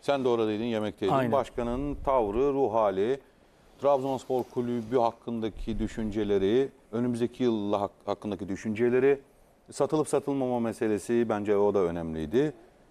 Sen de oradaydın, yemekteydin. Aynen. Başkanın tavrı, ruh hali, Trabzonspor Kulübü hakkındaki düşünceleri, önümüzdeki yıl hakkındaki düşünceleri, satılıp satılmama meselesi bence o da önemliydi.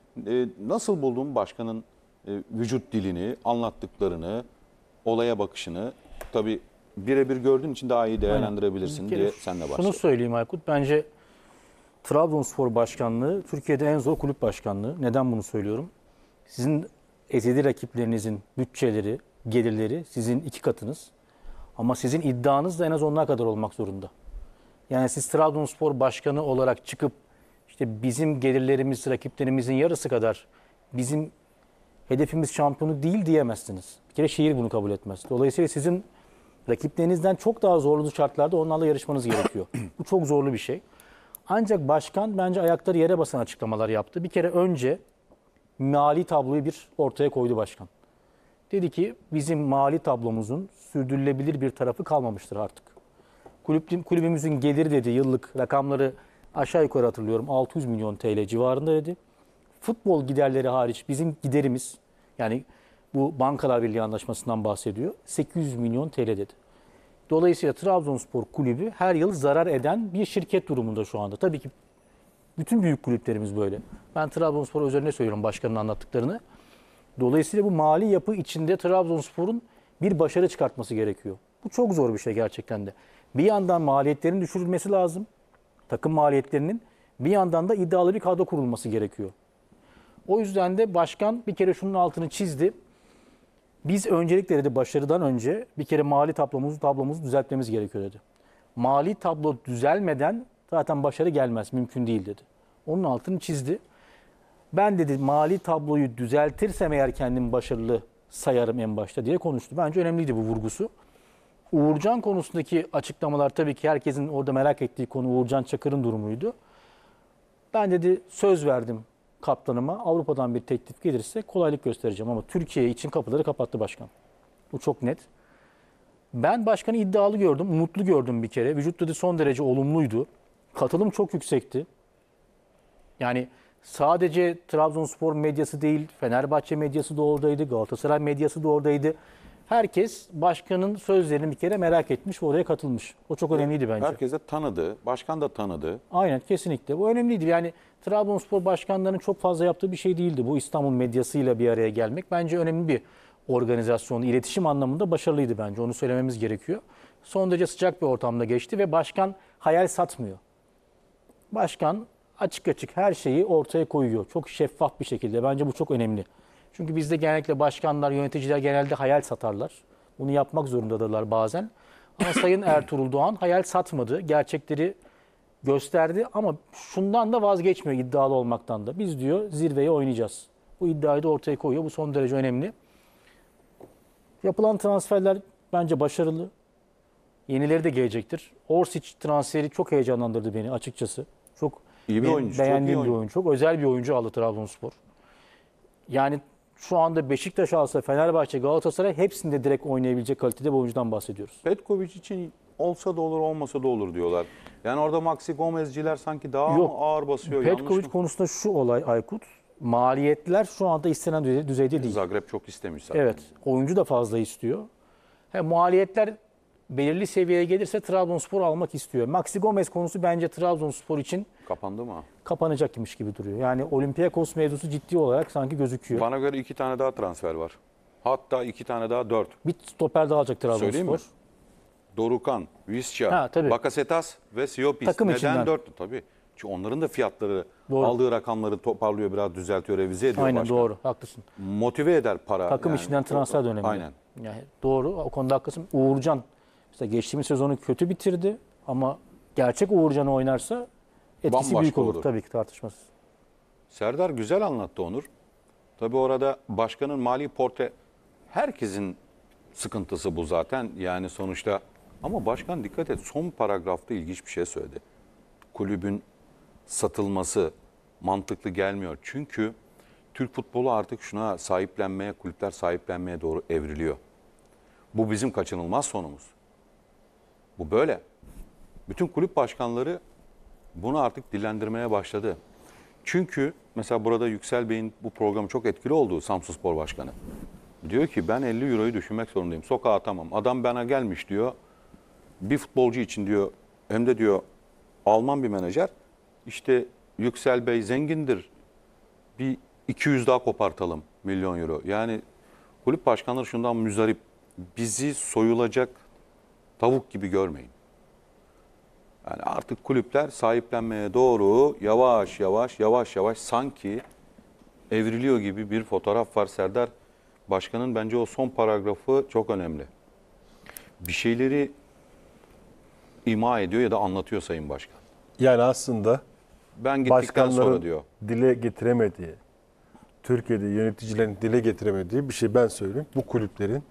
Nasıl buldun başkanın vücut dilini, anlattıklarını, olaya bakışını? Tabii birebir gördüğün için daha iyi değerlendirebilirsin diye senle başlayalım. Şunu söyleyeyim Aykut. Bence Trabzonspor Başkanlığı Türkiye'de en zor kulüp başkanlığı. Neden bunu söylüyorum? Sizin ezeli rakiplerinizin bütçeleri, gelirleri sizin 2 katınız. Ama sizin iddianız da en az onlar kadar olmak zorunda. Yani siz Trabzonspor Başkanı olarak çıkıp işte bizim gelirlerimiz rakiplerimizin yarısı kadar, bizim hedefimiz şampiyonu değil diyemezsiniz. Bir kere şehir bunu kabul etmez. Dolayısıyla sizin rakiplerinizden çok daha zorlu şartlarda onlarla yarışmanız gerekiyor. Bu çok zorlu bir şey. Ancak başkan bence ayakları yere basan açıklamalar yaptı. Bir kere önce mali tabloyu bir ortaya koydu başkan. Dedi ki bizim mali tablomuzun sürdürülebilir bir tarafı kalmamıştır artık. Kulübümüzün geliri dedi, yıllık rakamları aşağı yukarı hatırlıyorum 600 milyon TL civarında dedi. Futbol giderleri hariç bizim giderimiz, yani bu Bankalar Birliği anlaşmasından bahsediyor, 800 milyon TL dedi. Dolayısıyla Trabzonspor Kulübü her yıl zarar eden bir şirket durumunda şu anda. Tabii ki bütün büyük kulüplerimiz böyle. Ben Trabzonspor özeline söylüyorum başkanın anlattıklarını. Dolayısıyla bu mali yapı içinde Trabzonspor'un bir başarı çıkartması gerekiyor. Bu çok zor bir şey gerçekten de. Bir yandan maliyetlerin düşürülmesi lazım. Takım maliyetlerinin. Bir yandan da iddialı bir kadro kurulması gerekiyor. O yüzden de başkan bir kere şunun altını çizdi. Biz öncelikle dedi başarıdan önce bir kere mali tablomuzu düzeltmemiz gerekiyor dedi. Mali tablo düzelmeden zaten başarı gelmez, mümkün değil dedi. Onun altını çizdi. Ben dedi mali tabloyu düzeltirsem eğer kendimi başarılı sayarım en başta diye konuştu. Bence önemliydi bu vurgusu. Uğurcan konusundaki açıklamalar tabii ki herkesin orada merak ettiği konu Uğurcan Çakır'ın durumuydu. Ben dedi söz verdim kaptanıma, Avrupa'dan bir teklif gelirse kolaylık göstereceğim ama Türkiye için kapıları kapattı başkan. Bu çok net. Ben başkanı iddialı gördüm, umutlu gördüm bir kere. Vücut dedi son derece olumluydu. Katılım çok yüksekti. Yani sadece Trabzonspor medyası değil, Fenerbahçe medyası da oradaydı, Galatasaray medyası da oradaydı. Herkes başkanın sözlerini bir kere merak etmiş ve oraya katılmış. O çok önemliydi bence. Herkes de tanıdı, başkan da tanıdı. Aynen, kesinlikle. Bu önemliydi. Yani Trabzonspor başkanlarının çok fazla yaptığı bir şey değildi. Bu İstanbul medyasıyla bir araya gelmek bence önemli bir organizasyon. İletişim anlamında başarılıydı bence. Onu söylememiz gerekiyor. Son derece sıcak bir ortamda geçti ve başkan hayal satmıyor. Başkan açık açık her şeyi ortaya koyuyor. Çok şeffaf bir şekilde. Bence bu çok önemli. Çünkü bizde genellikle başkanlar, yöneticiler genelde hayal satarlar. Bunu yapmak zorundadırlar bazen. Ama Sayın Ertuğrul Doğan hayal satmadı. Gerçekleri gösterdi ama şundan da vazgeçmiyor, iddialı olmaktan da. Biz diyor zirveye oynayacağız. Bu iddiayı da ortaya koyuyor. Bu son derece önemli. Yapılan transferler bence başarılı. Yenileri de gelecektir. Orsic transferi çok heyecanlandırdı beni açıkçası. Çok İyi bir oyuncu. beğendiğim Çok iyi bir oyuncu. Çok özel bir oyuncu aldı Trabzonspor. Yani şu anda Beşiktaş alsa, Fenerbahçe, Galatasaray hepsinde direkt oynayabilecek kalitede bir oyuncudan bahsediyoruz. Petkovic için olsa da olur, olmasa da olur diyorlar. Yani orada Maxi Gomez'ciler sanki daha mı ağır basıyor? Petkovic konusunda şu olay Aykut. Maliyetler şu anda istenen düzeyde değil. Zagreb çok istemiş zaten. Evet. Oyuncu da fazla istiyor. Maliyetler belirli seviyeye gelirse Trabzonspor almak istiyor. Maxi Gomez konusu bence Trabzonspor için Kapandı mı? kapanacakmış gibi duruyor. Yani Olympiakos mevzusu ciddi olarak sanki gözüküyor. Bana göre 2 tane daha transfer var. Hatta 2 tane daha 4. Bir stoper daha alacak Söyleyeyim mi? Trabzonspor. Dorukan, Visca, tabii. Bakasetas ve Siopis. Takım Neden içinden. 4? Tabii. Çünkü onların da fiyatları, Doğru. aldığı rakamları toparlıyor, biraz düzeltiyor, revize ediyor Aynen başkan. doğru, haklısın. Motive eder para. Takım içinden transfer dönemi. Aynen. Yani doğru, o konuda haklısın. Uğurcan mesela geçtiğimiz sezonu kötü bitirdi ama gerçek Uğurcan'ı oynarsa etkisi Bambaşka büyük olur. olur. Tabii ki tartışmasız. Serdar güzel anlattı Onur. Tabii orada başkanın mali portre, herkesin sıkıntısı bu zaten. Yani sonuçta ama başkan dikkat et, son paragrafta ilginç bir şey söyledi. Kulübün satılması mantıklı gelmiyor. Çünkü Türk futbolu artık şuna sahiplenmeye, kulüpler sahiplenmeye doğru evriliyor. Bu bizim kaçınılmaz sonumuz. Bu böyle. Bütün kulüp başkanları bunu artık dillendirmeye başladı. Çünkü mesela burada Yüksel Bey'in bu programı çok etkili olduğu Samsunspor Başkanı. Diyor ki ben 50 euroyu düşünmek zorundayım. Sokağa atamam. Adam bana gelmiş diyor. Bir futbolcu için diyor hem de diyor Alman bir menajer. İşte Yüksel Bey zengindir. Bir 200 daha kopartalım milyon euro. Yani kulüp başkanları şundan müzdarip. Bizi soyulacak tavuk gibi görmeyin. Yani artık kulüpler sahiplenmeye doğru yavaş yavaş sanki evriliyor gibi bir fotoğraf var Serdar. Başkanın bence o son paragrafı çok önemli. Bir şeyleri ima ediyor ya da anlatıyor Sayın Başkan. Yani aslında Ben gittikten başkanların sonra diyor. dile getiremediği, Türkiye'de yöneticilerin dile getiremediği bir şey ben söyleyeyim. Bu kulüplerin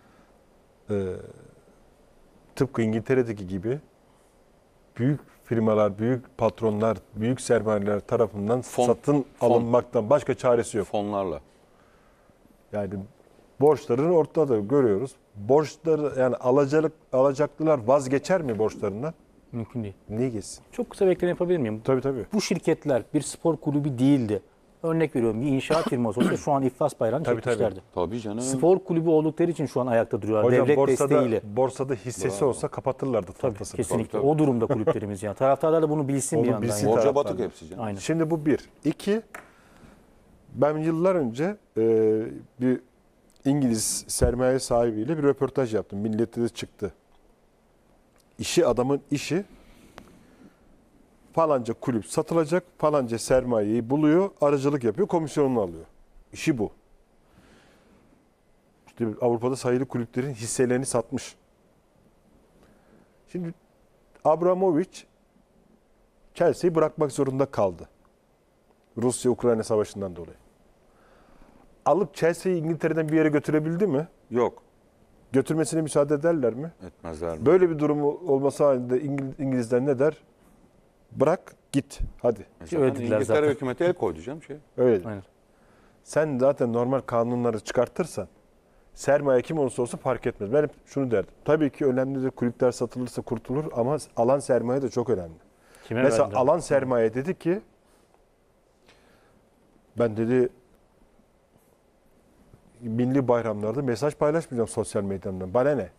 tıpkı İngiltere'deki gibi büyük firmalar, büyük patronlar, büyük sermayeler tarafından satın alınmaktan başka çaresi yok. Fonlarla. Yani borçları ortada görüyoruz. Borçları yani alacaklılar vazgeçer mi borçlarından? Mümkün değil. Niye geçsin? Çok kısa bir ekleme yapabilir miyim? Tabii. Bu şirketler bir spor kulübü değildi. Örnek veriyorum, bir inşaat firması olsa şu an iflas bayrağını Tabii. çekmişlerdi. Tabii canım. Spor kulübü oldukları için şu an ayakta duruyorlar. Hocam Devlet desteğiyle. borsada hissesi olsa kapatırlardı Tabii, tahtasını. kesinlikle. Tabii. O durumda kulüplerimiz yani. Taraftarlar da bunu bilsin Onu bir yandan. bilsin. yani. Borca taraftarlar. batık hepsi canım. Aynen. Şimdi bu bir. İki, ben yıllar önce bir İngiliz sermaye sahibiyle bir röportaj yaptım. Milliyet'te de çıktı. Adamın işi falanca kulüp satılacak, falanca sermayeyi buluyor, aracılık yapıyor, komisyonunu alıyor. İşi bu. İşte Avrupa'da sayılı kulüplerin hisselerini satmış. Şimdi Abramovich Chelsea'yi bırakmak zorunda kaldı. Rusya-Ukrayna savaşından dolayı. Alıp Chelsea'yi İngiltere'den bir yere götürebildi mi? Yok. Götürmesine müsaade ederler mi? Etmezler mi? Böyle bir durum olması halinde İngilizler ne der? Bırak git hadi. Zaten ödediler İngiltere zaten. hükümeti el koydu canım şey. Öyle. Aynen. Sen zaten normal kanunları çıkartırsan sermaye kim olursa olsun fark etmez. Ben hep şunu derdim. Tabii ki önemlidir kulüpler satılırsa kurtulur ama alan sermaye de çok önemli. Kime Mesela verdi? alan sermaye dedi ki ben dedi milli bayramlarda mesaj paylaşmayacağım sosyal medyadan. Bana ne?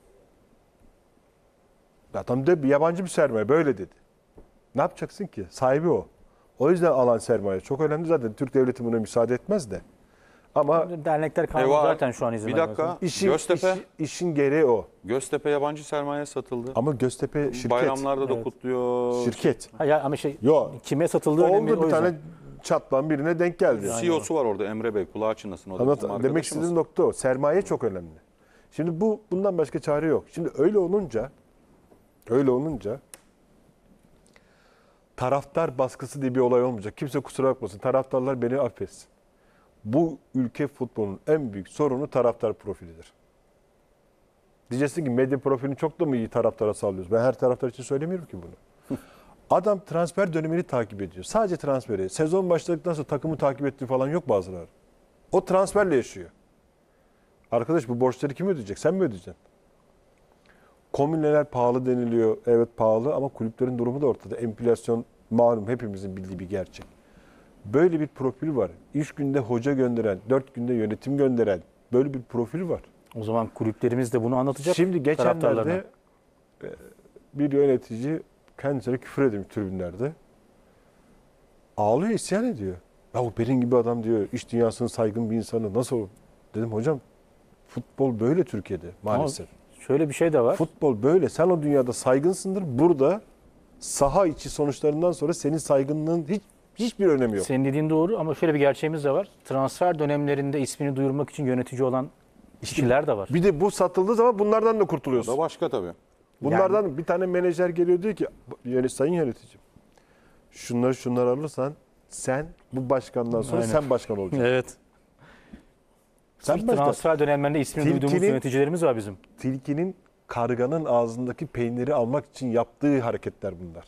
Adam de yabancı bir sermaye böyle dedi. Ne yapacaksın ki? Sahibi o. O yüzden alan sermaye çok önemli. Zaten Türk devleti buna müsaade etmez de. Ama Dernekler kanunu var. zaten şu an izin Bir vermiyor. dakika. işin, işin gereği o. Göztepe yabancı sermaye satıldı. Ama Göztepe şirket. Bayramlarda da Evet. kutluyor. Şirket. Ha, ya, ama Yok. kime satıldığı önemli Oldu o bir yüzden. tane çatlan birine denk geldi. CEO'su var orada Emre Bey. Kulağı çınlasın. O da bizim Demek arkadaşımız. istediğim nokta o. Sermaye çok önemli. Şimdi bundan başka çare yok. Şimdi öyle olunca taraftar baskısı diye bir olay olmayacak. Kimse kusura bakmasın. Taraftarlar beni affetsin. Bu ülke futbolunun en büyük sorunu taraftar profilidir. Diyeceksin ki medya profilini çok da mı iyi taraftara sağlıyoruz? Ben her taraftar için söylemiyorum ki bunu. Adam transfer dönemini takip ediyor. Sadece transferi. Sezon başladıktan sonra takımı takip ettiği falan yok bazıları. O transferle yaşıyor. Arkadaş bu borçları kim ödeyecek? Sen mi ödeyeceksin? Komüneler pahalı deniliyor. Evet pahalı ama kulüplerin durumu da ortada. Enflasyon malum hepimizin bildiği bir gerçek. Böyle bir profil var. 3 günde hoca gönderen, 4 günde yönetim gönderen böyle bir profil var. O zaman kulüplerimiz de bunu anlatacak. Şimdi taraftarlarına. geçenlerde bir yönetici kendisine küfür edilmiş tribünlerde. Ağlıyor, isyan ediyor. Ya benim gibi adam diyor, iş dünyasının saygın bir insanı nasıl olur? Dedim hocam futbol böyle Türkiye'de maalesef. Şöyle bir şey de var. Futbol böyle. Sen o dünyada saygınsındır. Burada saha içi sonuçlarından sonra senin saygınlığın hiçbir önemi yok. Senin dediğin doğru ama şöyle bir gerçeğimiz de var. Transfer dönemlerinde ismini duyurmak için yönetici olan kişiler de var. Bir de bu satıldığı zaman bunlardan da O kurtuluyorsun. da başka tabii. Bunlardan bir tane menajer geliyor diyor ki sayın yöneticim şunları alırsan sen bu başkandan sonra Aynen. sen başkan olacaksın. Evet. Sen Sırf başkan. transfer dönemlerinde ismini duyduğumuz Tilkinin- yöneticilerimiz var bizim. Tilkinin karganın ağzındaki peyniri almak için yaptığı hareketler bunlar.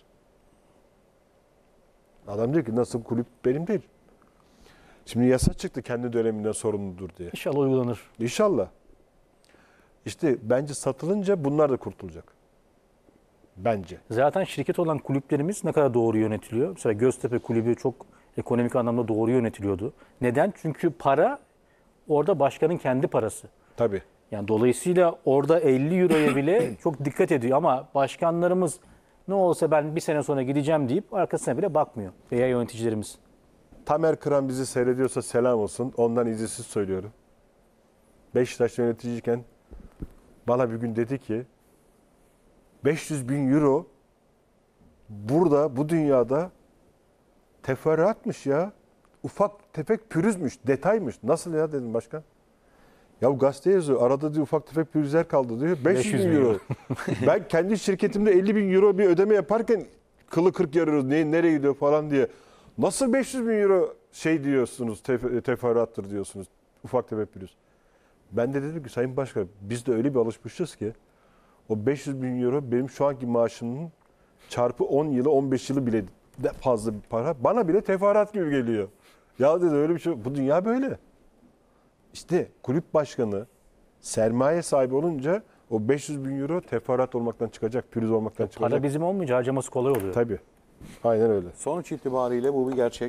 Adam diyor ki nasıl kulüp benim değil. Şimdi yasa çıktı kendi döneminden sorumludur diye. İnşallah uygulanır. İnşallah. İşte bence satılınca bunlar da kurtulacak. Bence. Zaten şirket olan kulüplerimiz ne kadar doğru yönetiliyor. Mesela Göztepe Kulübü çok Ekonomik anlamda doğru yönetiliyordu. Neden? Çünkü para orada başkanın kendi parası. Tabii. Yani dolayısıyla orada 50 euroya bile çok dikkat ediyor ama başkanlarımız ne olsa ben bir sene sonra gideceğim deyip arkasına bile bakmıyor. Veya yöneticilerimiz. Tamer Kıran bizi seyrediyorsa selam olsun. Ondan izinsiz söylüyorum. Beşiktaş yöneticiyken bana bir gün dedi ki 500 bin euro burada bu dünyada teferruatmış ya. Ufak tefek pürüzmüş, detaymış. Nasıl ya dedim başkan. Ya gazete yazıyor. Arada diyor ufak tefek pürüzler kaldı diyor. 500 bin euro. Ben kendi şirketimde 50 bin euro bir ödeme yaparken kılı kırk yarıyoruz. Nereye gidiyor falan diye. Nasıl 500 bin euro şey diyorsunuz, teferruattır diyorsunuz. Ufak tefek pürüz. Ben de dedim ki Sayın Başkan biz de öyle bir alışmışız ki o 500 bin euro benim şu anki maaşımın çarpı 10 yılı 15 yılı bile de fazla bir para. Bana bile teferruat gibi geliyor. Ya dedi öyle bir şey. Bu dünya böyle. İşte kulüp başkanı sermaye sahibi olunca o 500 bin euro teferruat olmaktan çıkacak, pürüz olmaktan çıkacak. Para bizim olmayınca harcaması kolay oluyor. Tabii. Aynen öyle. Sonuç itibariyle bu bir gerçek.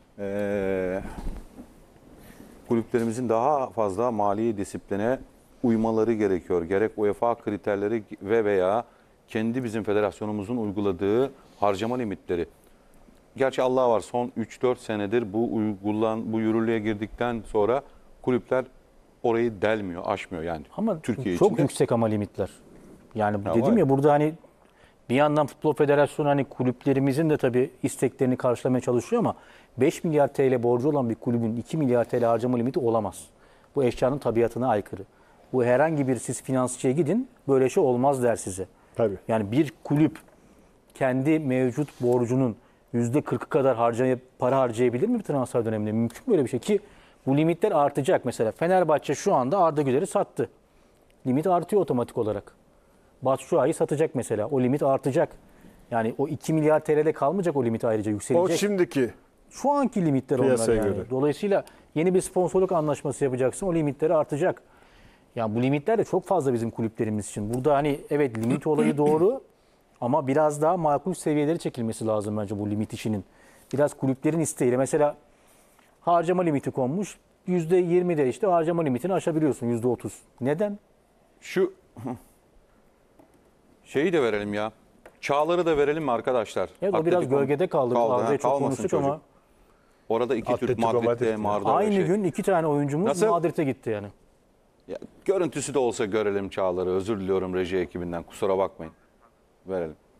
Kulüplerimizin daha fazla mali disipline uymaları gerekiyor. Gerek UEFA kriterleri ve veya kendi bizim federasyonumuzun uyguladığı harcama limitleri. Gerçi Allah var son 3-4 senedir bu yürürlüğe girdikten sonra kulüpler orayı delmiyor, aşmıyor yani. Ama Türkiye çok içinde. yüksek ama limitler. Yani Ya dedim var. ya burada hani bir yandan Futbol Federasyonu hani kulüplerimizin de tabii isteklerini karşılamaya çalışıyor ama 5 milyar TL borcu olan bir kulübün 2 milyar TL harcama limiti olamaz. Bu eşyanın tabiatına aykırı. Bu herhangi bir siz finansçıya gidin böyle şey olmaz der size. Tabii. Yani bir kulüp kendi mevcut borcunun %40'ı kadar para harcayabilir mi bir transfer döneminde? Mümkün böyle bir şey ki bu limitler artacak. Mesela Fenerbahçe şu anda Arda Güler'i sattı. Limit artıyor otomatik olarak. Batshuayi'yi satacak mesela. O limit artacak. Yani o 2 milyar TL'de kalmayacak o limit ayrıca O yükselecek. şimdiki Şu anki limitler onlar Piyasaya yani. göre. Dolayısıyla yeni bir sponsorluk anlaşması yapacaksın. O limitleri artacak. Yani bu limitler de çok fazla bizim kulüplerimiz için. Burada hani evet limit olayı doğru ama biraz daha makul seviyeleri çekilmesi lazım bence bu limit işinin. Biraz kulüplerin isteğiyle. Mesela harcama limiti konmuş. %20'de işte harcama limitini aşabiliyorsun %30. Neden? Şu şeyi de verelim ya. Çağları da verelim mi arkadaşlar? Evet, o biraz gölgede kaldı. Arda'ya çok kalmasın konuştuk çocuk. ama Orada iki Türk Atletico Madrid'de, Madrid. Mar'da aynı şey. gün 2 tane oyuncumuz Nasıl? Madrid'e gitti yani. Ya, görüntüsü de olsa görelim Çağlar'ı. Özür diliyorum reji ekibinden. Kusura bakmayın. Verelim.